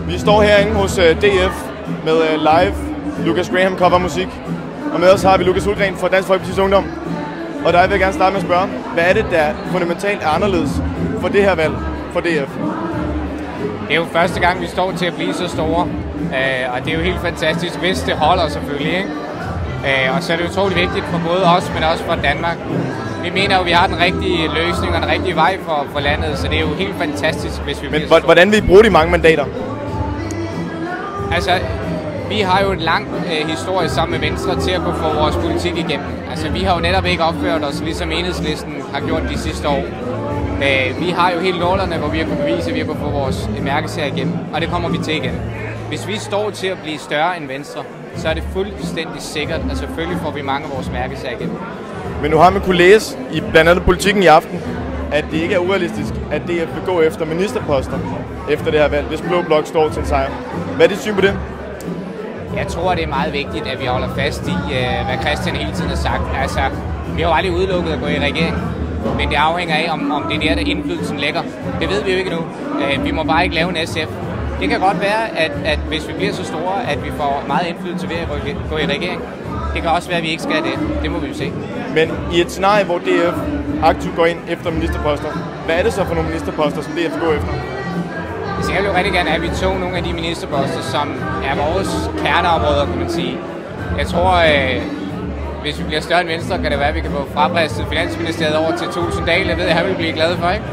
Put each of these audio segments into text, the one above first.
Vi står herinde hos DF med live Lucas Graham cover musik. Og med os har vi Lucas Hultgren fra Dansk Folkepartis Ungdom. Og der vil jeg gerne starte med at spørge, hvad er det, der fundamentalt er anderledes for det her valg for DF? Det er jo første gang, vi står til at blive så store, og det er jo helt fantastisk, hvis det holder selvfølgelig, ikke? Og så er det utroligt vigtigt for både os, men også for Danmark. Vi mener jo, at vi har den rigtige løsning og den rigtige vej for landet, så det er jo helt fantastisk, hvis vi bliver så store. Hvordan vil I bruge de mange mandater? Altså, vi har jo en lang historie sammen med Venstre til at kunne få vores politik igennem. Altså, vi har jo netop ikke opført os, ligesom Enhedslisten har gjort de sidste år. Vi har jo helt nålerne, hvor vi har kunnet bevise, at vi har kunnet få vores mærkesager igennem, og det kommer vi til igen. Hvis vi står til at blive større end Venstre, så er det fuldstændig sikkert, at selvfølgelig får vi mange af vores mærkesager igennem. Men nu har man kunne læse i blandt andet Politikken i aften, at det ikke er urealistisk, at DF vil gå efter ministerposter efter det her valg, hvis Blå Blok står til en sejr. Hvad er dit syn på det? Jeg tror, det er meget vigtigt, at vi holder fast i, hvad Christian hele tiden har sagt. Altså, vi har jo aldrig udelukket at gå i regering, men det afhænger af, om det er der indflydelsen ligger. Det ved vi jo ikke nu. Vi må bare ikke lave en SF. Det kan godt være, at hvis vi bliver så store, at vi får meget indflydelse ved at gå i regering. Det kan også være, at vi ikke skal det. Det må vi jo se. Men i et scenarie, hvor DF aktivt går ind efter ministerposter, hvad er det så for nogle ministerposter, som DF går efter? Så jeg vil jo rigtig gerne have, at vi tog nogle af de ministerposter, som er vores kerneområder, kan man sige. Jeg tror, hvis vi bliver større end Venstre, kan det være, at vi kan få frapræstet Finansministeriet over til Thulesen Dahl. Jeg ved, at han vil blive glad for, ikke?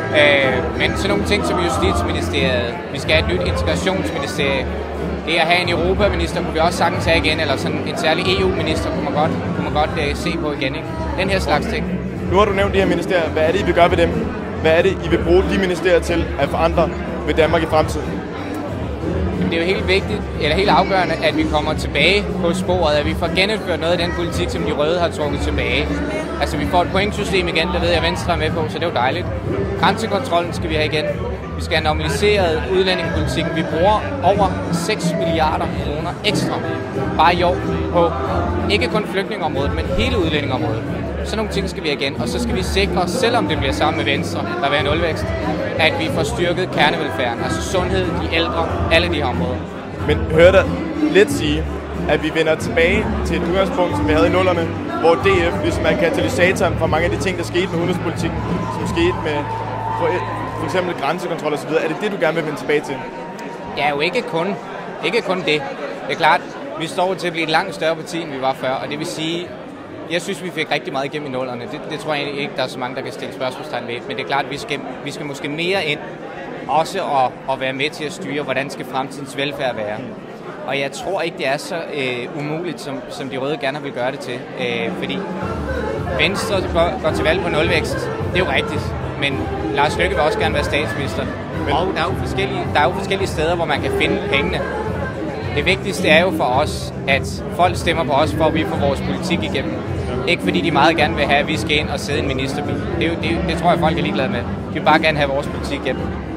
Men sådan nogle ting som Justitsministeriet, vi skal have et nyt integrationsministerium. Det at have en europaminister kunne vi også sagtens have igen, eller sådan en særlig EU-minister kunne man godt se på igen, ikke? Den her slags ting. Nu har du nævnt de her ministerier. Hvad er det, I vil gøre ved dem? Hvad er det, I vil bruge de ministerier til at forandre ved Danmark i fremtiden? Jamen, det er jo helt vigtigt, eller helt afgørende, at vi kommer tilbage på sporet, at vi får genindført noget af den politik, som de røde har trukket tilbage. Altså, vi får et pointsystem igen, det ved jeg, Venstre er med på, så det er jo dejligt. Grænsekontrollen skal vi have igen. Vi skal have normaliseret udlændingepolitikken. Vi bruger over 6 milliarder kroner ekstra bare i år på ikke kun flygtningeområdet, men hele udlændingeområdet. Sådan nogle ting skal vi have igen, og så skal vi sikre, selvom det bliver sammen med Venstre, der vil have nulvækst, at vi får styrket kernevelfærden, altså sundhed, de ældre, alle de her områder. Men hører dig lidt sige, at vi vender tilbage til et udgangspunkt, som vi havde i nullerne, hvor DF ligesom er katalysatoren for mange af de ting, der skete med udenrigspolitikken, som skete med for eksempel grænsekontrol osv. Er det det, du gerne vil vende tilbage til? Ja, jo ikke kun det. Det er klart, vi står til at blive et langt større parti, end vi var før, og det vil sige, jeg synes, vi fik rigtig meget igennem i nullerne. Det tror jeg ikke, der er så mange, der kan stille spørgsmålstegn ved. Men det er klart, at vi skal måske mere ind, også at være med til at styre, hvordan skal fremtidens velfærd være. Og jeg tror ikke, det er så umuligt, som de røde gerne vil gøre det til. Fordi Venstre går til valg på nulvækst. Det er jo rigtigt. Men Lars Løkke vil også gerne være statsminister. Og der er jo forskellige steder, hvor man kan finde pengene. Det vigtigste er jo for os, at folk stemmer på os, for at vi får vores politik igennem. Ikke fordi de meget gerne vil have, at vi skal ind og sidde i en ministerbil. Det tror jeg, folk er ligeglade med. De vil bare gerne have vores politik igennem.